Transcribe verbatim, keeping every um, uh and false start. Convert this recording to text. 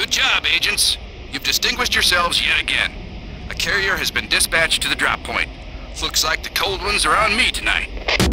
Good job, agents. You've distinguished yourselves yet again. A carrier has been dispatched to the drop point. Looks like the cold ones are on me tonight.